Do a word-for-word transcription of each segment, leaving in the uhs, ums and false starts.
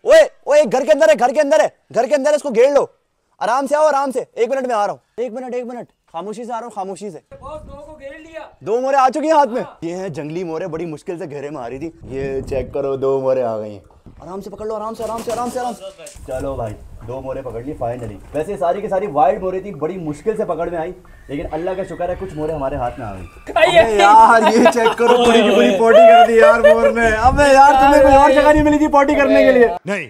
ओए ओए घर के अंदर है, घर के अंदर है, घर के अंदर है, इसको घेर लो। आराम से आओ, आराम से। एक मिनट में आ रहा हूँ, एक मिनट एक मिनट खामोशी से आ रहा हूँ, खामोशी से। बॉस दो को घेर लिया। दो मोरे आ चुकी हैं हाथ में। ये हैं जंगली मोरे, बड़ी मुश्किल से घेरे में आ रही थी। ये चेक करो, दो मोरे आ गई हैं। आराम से पकड़ लो, आराम से आराम से आराम से आराम से। चलो भाई, दो मोरे पकड़ ली फाइनली। वैसे सारी की सारी वाइल्ड मोरे थी, बड़ी मुश्किल से पकड़ में आई, लेकिन अल्लाह का शुक्र है कुछ मोरे हमारे हाथ में आ गई। अबे यार ये चेक करो, पूरी की पूरी पॉटी कर दी यार मोर ने। अबे यार तुम्हें कोई और जगह नहीं मिली थी पॉटी करने के लिए? नहीं।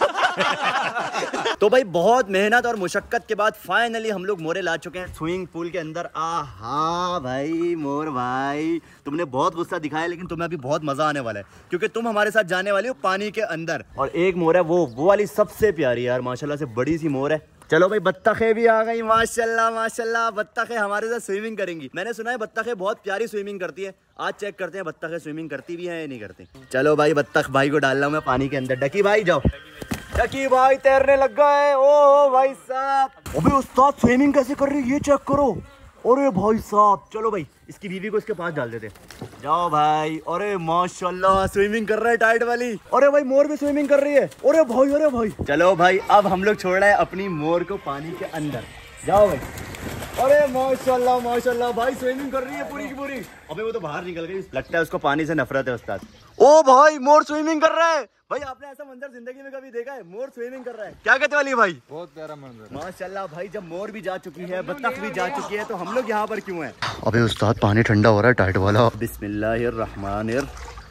तो भाई बहुत मेहनत और मुशक्कत के बाद फाइनली हम लोग मोरे ला चुके हैं स्विमिंग पूल के अंदर। आहा भाई मोर भाई, तुमने बहुत गुस्सा दिखाया, लेकिन तुम्हें अभी बहुत मजा आने वाला है, क्योंकि तुम हमारे साथ जाने वाली हो पानी के अंदर। और एक मोर है, वो वो वाली सबसे प्यारी यार, माशाल्लाह से बड़ी सी मोर है। चलो भाई, बत्तखें भी आ गई, माशाल्लाह माशाल्लाह। बत्तखें हमारे साथ स्विमिंग करेंगी। मैंने सुना है बत्तखें बहुत प्यारी स्विमिंग करती है। आज चेक करते हैं बत्तखें स्विमिंग करती भी है या नहीं करती। चलो भाई, बत्तख भाई को डाल रहा हूँ मैं पानी के अंदर। डकी भाई जाओ, डकी भाई तैरने लग गए। ओ भाई साहब, अबे उस्ताद स्विमिंग कैसे कर रही है ये चेक करो। अरे भाई साहब, चलो भाई इसकी बीवी को इसके पास डाल देते। जाओ भाई। अरे माशाल्लाह स्विमिंग कर रहा है टाइट वाली। अरे भाई मोर भी स्विमिंग कर रही है। अरे भाई, अरे भाई। चलो भाई, अब हम लोग छोड़ रहे हैं अपनी मोर को पानी के अंदर। जाओ भाई। अरे माशाल्लाह माशाल्लाह भाई, स्विमिंग कर रही है पूरी की पूरी। अबे वो तो बाहर निकल गई, लगता है उसको पानी से नफरत है उस्ताद। ओ भाई, मोर स्विमिंग कर रहा है। भाई आपने ऐसा मंजर जिंदगी में कभी देखा है? मोर स्विमिंग कर रहा है, क्या कहते वाली भाई? बहुत प्यारा मंजर माशाल्लाह भाई। जब मोर भी जा चुकी है, बत्तख भी जा चुकी है, तो हम लोग यहाँ पर क्यों हैं? अबे उस्ताद पानी ठंडा हो रहा है टाइट वाला। बिस्मिल्लाहिर्रहमानिर।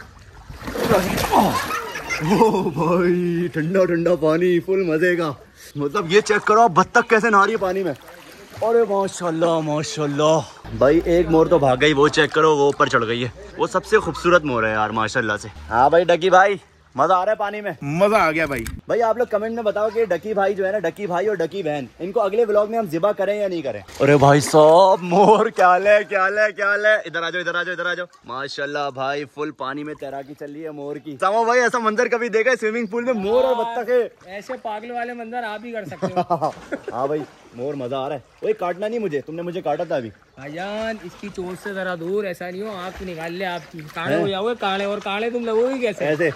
ओ भाई, ठंडा ठंडा पानी, फुल मजे का। मतलब ये चेक करो, बत्तख कैसे नहा रही है पानी में। अरे माशाल्लाह माशाल्लाह भाई, एक मोर तो भाग गई, वो चेक करो, वो ऊपर चढ़ गई है। वो सबसे खूबसूरत मोर है यार माशाल्लाह से। हाँ भाई डकी भाई, मजा आ रहा है पानी में? मजा आ गया भाई। भाई आप लोग कमेंट में बताओ कि डकी भाई जो है ना, डकी भाई और डकी बहन, इनको अगले व्लॉग में हम ज़िबा करें या नहीं करें? अरे भाई साहब, मोर क्या हाल है, क्या हाल है, क्या हाल है। इधर आ जाओ, इधर आ जाओ, इधर आ जाओ। माशाल्लाह भाई, फुल पानी में तैराकी चल रही है मोर की। सामो भाई, ऐसा मंजर कभी देखा है स्विमिंग पूल में? मोर और बत्तखें। ऐसे पागल वाले मंजर आप ही कर सकते हो। हाँ भाई, मोर मजा आ रहा है। वही काटना नहीं मुझे, तुमने मुझे काटा था अभी। भाईजान इसकी चोट से जरा दूर, ऐसा नहीं हो आँख निकाल ले आपकी, काले हो जाओगे काले, और काले तुम लगोगे कैसे ऐसे?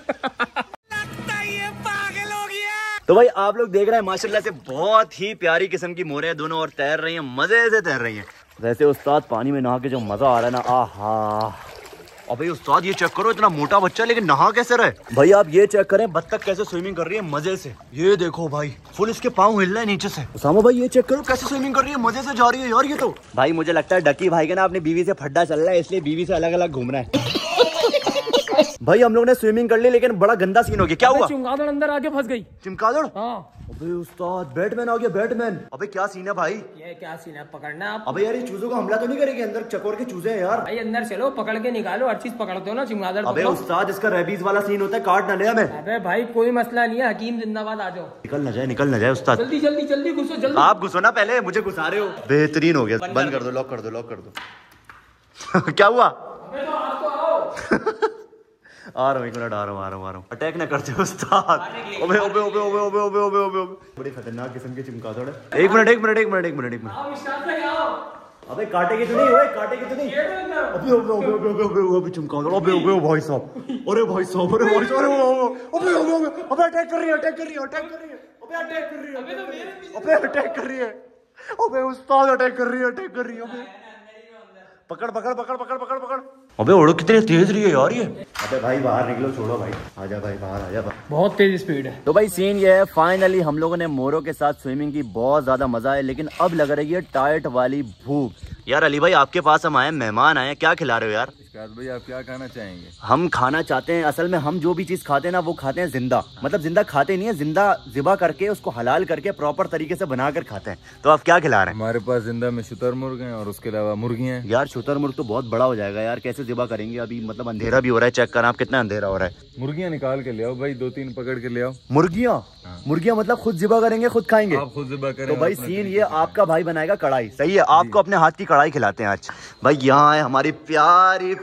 तो भाई आप लोग देख रहे हैं माशाल्लाह से बहुत ही प्यारी किस्म की मोरें हैं दोनों, और तैर रही हैं, मजे से तैर रही हैं। वैसे उस्ताद पानी में नहा के जो मजा आ रहा है ना, आहा। और भाई उस्ताद ये चेक करो, इतना मोटा बच्चा लेकिन नहा कैसे रहे। भाई आप ये चेक करें, बत्तख कैसे स्विमिंग कर रही है मजे से। ये देखो भाई, फुल इसके पाँव हिल रहे हैं नीचे से। उसामा भाई ये चेक करो कैसे स्विमिंग कर रही है, मजे से जा रही है यार ये तो। भाई मुझे लगता है डकी भाई का ना अपनी बीवी से फड्डा चल रहा है, इसलिए बीवी से अलग अलग घूम रहा है। भाई हम लोग ने स्विमिंग कर ली, लेकिन बड़ा गंदा सीन हो गया। क्या हुआ? चमगादड़ अंदर आके फंस गई। चमगादड़? हाँ। अबे उस्ताद, बैटमैन आ गया, बैटमैन। अबे क्या सीन है भाई? ये क्या सीन है, पकड़ना आप। अबे यार ये चूजों का हमला तो नहीं करेगी? अंदर चकोर के चूजे हैं यार। भाई अंदर चलो, पकड़ के निकालो, हर चीज पकड़ते हो ना चमगादड़। अबे उस्ताद, इसका रेबीज वाला सीन होता है, काट ना ले हमें। अबे भाई कोई मसला नहीं है, हकीम जिंदाबाद, आ जाओ। निकल ना जाए, निकल ना जाए उस्ताद। जल्दी जल्दी जल्दी घुसो, जल्दी। आप घुसो ना पहले, मुझे घुसा रहे हो। बेहतरीन हो गया, बंद कर दो, लॉक कर दो, लॉक कर दो। क्या हुआ? आ रहा हूँ, एक मिनट आ रहा हूँ, आ रहा हूँ, आ रहा हूँ। अटैक ना करते उस्ताद। ओबे ओबे ओबे ओबे ओबे ओबे ओबे ओबे ओबे, बड़ी खतरनाक किस्म की चमगादड़ है। एक मिनट एक मिनट एक मिनट एक मिनट एक मिनट। अबे काटेगी तो नहीं, ओए काटेगी तो नहीं। अबे ओबे ओबे ओबे ओबे ओबे ओबे चमगादड़, ओबे ओबे भाई साहब, अरे भाई साहब, अरे भाई साहब, अरे ओबे ओबे ओबे, अबे अटैक कर रही है, अटैक कर रही है, अटैक कर रही है, अबे अटैक कर रही है, अबे अटैक कर रही है, अबे उस्ताद अटैक कर रही है, अटैक कर रही है। अबे पकड़ पकड़ पकड़ पकड़ पकड़ पकड़। अबे उड़ो कितनी तेज रही है यार ये। अबे भाई बाहर निकलो, छोड़ो भाई, आजा भाई बाहर आजा भाई। बहुत तेज स्पीड है। तो भाई सीन ये है, फाइनली हम लोगों ने मोरों के साथ स्विमिंग की, बहुत ज्यादा मजा है, लेकिन अब लग रही है टाइट वाली भूख। यार अली भाई आपके पास हम आए, मेहमान आए, क्या खिला रहे हो यार? भाई आप क्या खाना चाहेंगे? हम खाना चाहते हैं, असल में हम जो भी चीज खाते हैं ना, वो खाते हैं जिंदा। मतलब जिंदा खाते नहीं है, जिंदा ज़िबा करके उसको हलाल करके प्रॉपर तरीके से बनाकर खाते हैं। तो आप क्या खिला रहे हैं? हमारे पास जिंदा में शुतुरमुर्ग हैं और उसके अलावा मुर्गियां हैं। यार शुतुरमुर्ग तो बहुत बड़ा हो जाएगा यार, कैसे ज़िबा करेंगे? अभी मतलब अंधेरा भी हो रहा है, चेक करना आप कितना अंधेरा हो रहा है। मुर्गियां निकाल के ले आओ भाई, दो तीन पकड़ के ले आओ। मुर्गियां? मुर्गियां मतलब खुद ज़िबा करेंगे, खुद खाएंगे? आप खुद ज़िबा करें। तो भाई सीन ये, आपका भाई बनाएगा कढ़ाई, सही है? आपको अपने हाथ की कढ़ाई खिलाते हैं आज। भाई यहाँ है हमारी प्यारी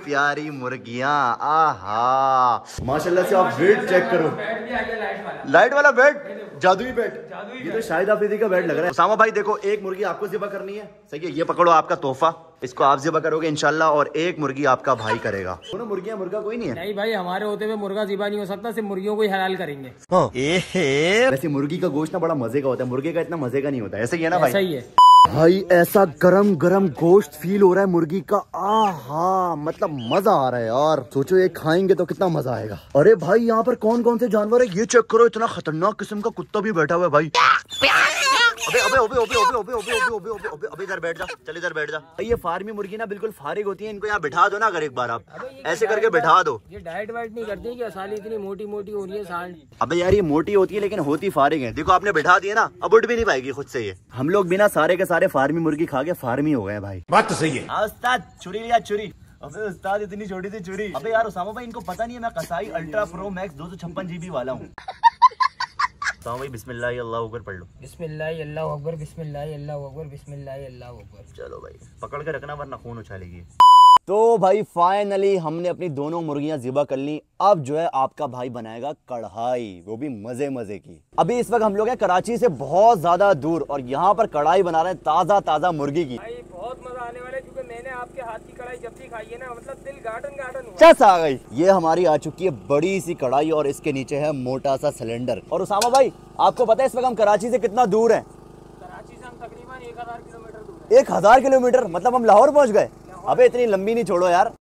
प्यारी मुर्गियां। आहा माशाल्लाह से आप वेट चेक करो। लाइट वाला बेड, जादुई बेड, ये तो शाहिद आफरीदी का बेड लग रहा है। उसामा भाई देखो, एक मुर्गी आपको ज़िबा करनी है, सही है, ये पकड़ो आपका तोहफा, इसको आप ज़िबा करोगे इंशाल्लाह, और एक मुर्गी आपका भाई करेगा। दोनों मुर्गियां, मुर्गा कोई नहीं है? नहीं भाई, हमारे होते हुए मुर्गा ज़िबा नहीं हो सकता, सिर्फ मुर्गियों को ही हलाल करेंगे। ए वैसे मुर्गी का गोश्त ना बड़ा मजे का होता है, मुर्गे का इतना मजे का नहीं होता, ऐसे ही है ना भाई? सही है भाई, ऐसा गरम गरम गोश्त फील हो रहा है मुर्गी का। आहा, मतलब मजा आ रहा है यार। सोचो ये खाएंगे तो कितना मजा आएगा। अरे भाई, यहाँ पर कौन कौन से जानवर है ये चेक करो, इतना खतरनाक किस्म का कुत्ता भी बैठा हुआ है भाई। अबे अबे अबे अबे अबे अबे अबे अबे अबे अबे अबे अबे इधर बैठ जा, चल इधर बैठ जा। ये फार्मी मुर्गी ना बिल्कुल फारिग होती है, इनको यहाँ बिठा दो ना, अगर एक बार आप ऐसे करके बिठा दो। ये डाइट वाइट नहीं करती क्या? साली इतनी मोटी मोटी हो रही है साल। अबे यार, ये मोटी होती है लेकिन होती फारिग है। देखो आपने बिठा दिया ना, अब उठ भी नहीं पाएगी खुद से ये। हम लोग बिना सारे के सारे फार्मी मुर्गी खा के फार्मी हो गए भाई। बात तो सही है। हाँ उस्ताद, छुरी लिया छुरी। अबे उस्ताद, इतनी छोटी सी छुरी। अबे यार उसामा भाई, इनको पता नहीं है मैं कसाई अल्ट्रा प्रो मैक्स दो सौ छप्पन जीबी वाला हूँ। उसामा भाई बिस्मिल्लाह अल्लाह अकबर पढ़ लो। बिस्मिल्लाह अल्लाह अकबर, बिस्मिल्लाह अल्लाह अकबर, बिस्मिल्लाह अल्लाह अकबर। चलो भाई, पकड़ के रखना वरना खून उछालेगी। तो भाई फाइनली हमने अपनी दोनों मुर्गियां ज़िबा कर ली। अब जो है आपका भाई बनाएगा कढ़ाई, वो भी मजे मजे की। अभी इस वक्त हम लोग हैं कराची से बहुत ज्यादा दूर, और यहाँ पर कढ़ाई बना रहे हैं ताजा ताजा मुर्गी की। भाई बहुत मजा आने वाला है, क्योंकि मैंने आपके हाथ की कढ़ाई जब भी खाई है ना, मतलब दिल गार्डन गार्डन हुआ। चस आ गई। ये हमारी आ चुकी है बड़ी सी कढ़ाई, और इसके नीचे है मोटा सा सिलेंडर। और उसामा भाई, आपको पता है इस वक्त हम कराची से कितना दूर हैं? कराची से हम तकरीबन एक हजार किलोमीटर दूर। एक हजार किलोमीटर, मतलब हम लाहौर पहुंच गए। अबे इतनी लंबी नहीं छोड़ो यार।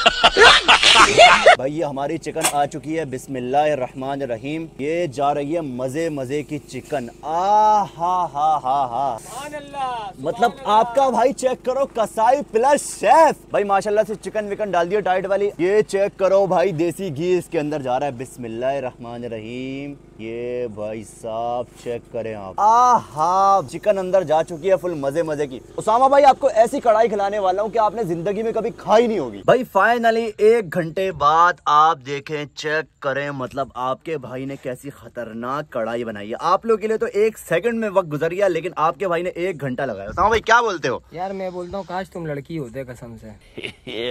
भाई ये हमारी चिकन आ चुकी है, बिस्मिल्लाहिर्रहमानिर्रहीम। ये जा रही है मजे मजे की चिकन। आ हा हा हा हा, मतलब आपका भाई चेक करो, कसाई प्लस शेफ। भाई माशाल्लाह से चिकन विकन डाल दिया टाइट वाली। ये चेक करो भाई, देसी घी इसके अंदर जा रहा है, बिस्मिल्लाहिर्रहमानिर्रहीम। ये भाई साहब चेक करें आप, आ हा, चिकन अंदर जा चुकी है फुल मजे मजे की। उसामा भाई, आपको ऐसी कढ़ाई खिलाने वाला हूँ कि आपने जिंदगी में कभी खाई नहीं होगी। भाई फाइनली एक घंटे बाद आप देखें, चेक करें, मतलब आपके भाई ने कैसी खतरनाक कढ़ाई बनाई है। आप लोग के लिए तो एक सेकंड में वक्त गुजर गया, लेकिन आपके भाई ने एक घंटा लगाया। उसामा भाई क्या बोलते हो? यार मैं बोलता हूँ काश तुम लड़की होते, कसम से।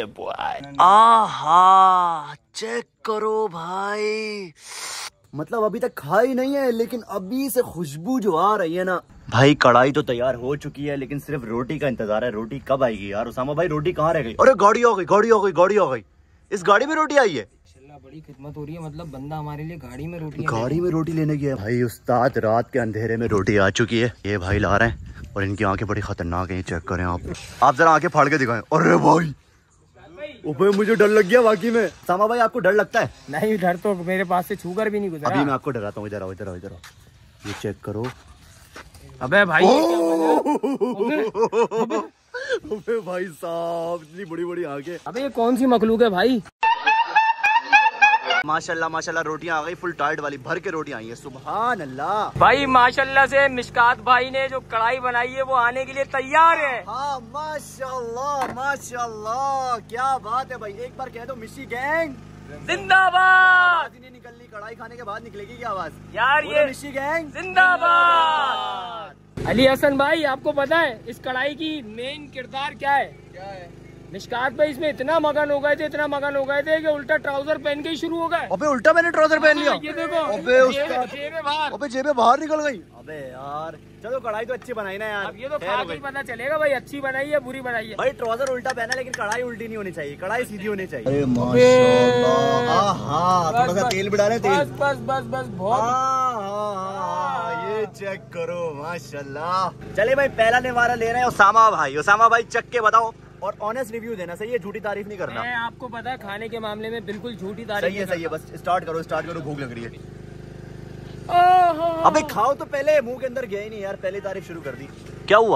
आहा, चेक करो भाई, मतलब अभी तक खाई नहीं है, लेकिन अभी से खुशबू जो आ रही है ना। भाई कढ़ाई तो तैयार हो चुकी है, लेकिन सिर्फ रोटी का इंतजार है। रोटी कब आएगी यार? उसामा भाई रोटी कहाँ रह गई? अरे गाड़ी आ गई, गाड़ी आ गई, गाड़ी आ गई। इस गाड़ी में रोटी आई है। बड़ी खिदमत हो रही है, मतलब बंदा हमारे लिए गाड़ी में रोटी गाड़ी में रोटी लेने गया भाई। उस्ताद रात के अंधेरे में रोटी आ चुकी है, ये भाई ला रहे हैं, और इनकी आंखें बड़ी खतरनाक हैं। चेक करें आप आप जरा आंखें फाड़ के दिखाएं। अरे भाई, ओए मुझे डर लग गया वाकई में। सामा भाई आपको डर लगता है? नहीं, डर तो मेरे पास से छूकर भी नहीं गुजरा। अभी मैं आपको डराता हूँ, इधर आओ, इधर आओ, इधर आओ। ये चेक करो। अबे भाई, अबे भाई साहब, इतनी बड़ी बड़ी आंखें। अबे ये कौन सी मखलूक है भाई? माशाल्लाह माशाल्लाह, रोटियां आ गई फुल टाइट वाली, भर के रोटियां आई है। सुभान अल्लाह। भाई माशाल्लाह से मिशकात भाई ने जो कढ़ाई बनाई है वो आने के लिए तैयार है। हाँ माशाल्लाह माशाल्लाह, क्या बात है भाई। एक बार कह दो मिशी गैंग जिंदाबाद। नहीं निकलनी, कढ़ाई खाने के बाद निकलेगी क्या आवाज? यार ये मिशी गैंग जिंदाबाद। अली हसन भाई, आपको पता है इस कढ़ाई की मेन किरदार क्या है? क्या है? मिशकात भाई इसमें इतना मगन हो गए थे, इतना मगन हो गए थे कि उल्टा ट्राउजर पहन के ही शुरू हो गए। अबे उल्टा मैंने ट्राउजर पहन लिया। ये देखो, अबे उसका जेबें बाहर। अबे जेबें बाहर निकल गई। अबे यार, चलो कढ़ाई तो अच्छी बनाई ना यार। अब ये तो खा के ही पता चलेगा भाई अच्छी बनाई है बुरी बनाई है। भाई ट्राउजर उल्टा पहना, लेकिन कढ़ाई उल्टी नहीं होनी चाहिए, कढ़ाई सीधी होनी चाहिए। अरे माशाल्लाह, आहा, थोड़ा सा तेल भी डालें, तेल। बस बस बस बस बहुत। ये चेक करो माशाल्लाह। चले भाई, पहला निवारा ले रहे हैं उसामा भाई। उसामा भाई चख के बताओ, और ऑनेस्ट रिव्यू देना, सही है? झूठी तारीफ नहीं करना। मैं आपको पता है खाने के मामले में बिल्कुल झूठी तारीफ। सही है, सही है, बस स्टार्ट करो, स्टार्ट करो, भूख लग रही है। ओहो। अबे खाओ तो पहले, मुंह के अंदर गया ही नहीं यार, पहले तारीफ शुरू कर दी। क्या हुआ?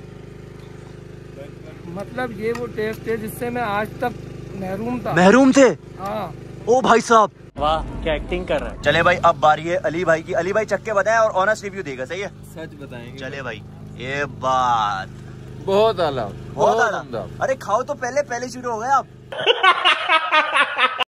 मतलब ये वो टेस्ट है जिससे मैं आज तक महरूम था। महरूम थे? हाँ। ओ भाई साहब, वाह क्या एक्टिंग कर रहा है। चले भाई, अब बारी है अली भाई की। अली भाई चख के बताएं और ऑनेस्ट रिव्यू देगा, सही है? सच बताएंगे। चले भाई, ये बात बहुत आला, बहुत बहुत आला। उम्दा। अरे खाओ तो पहले, पहले शुरू हो गए आप।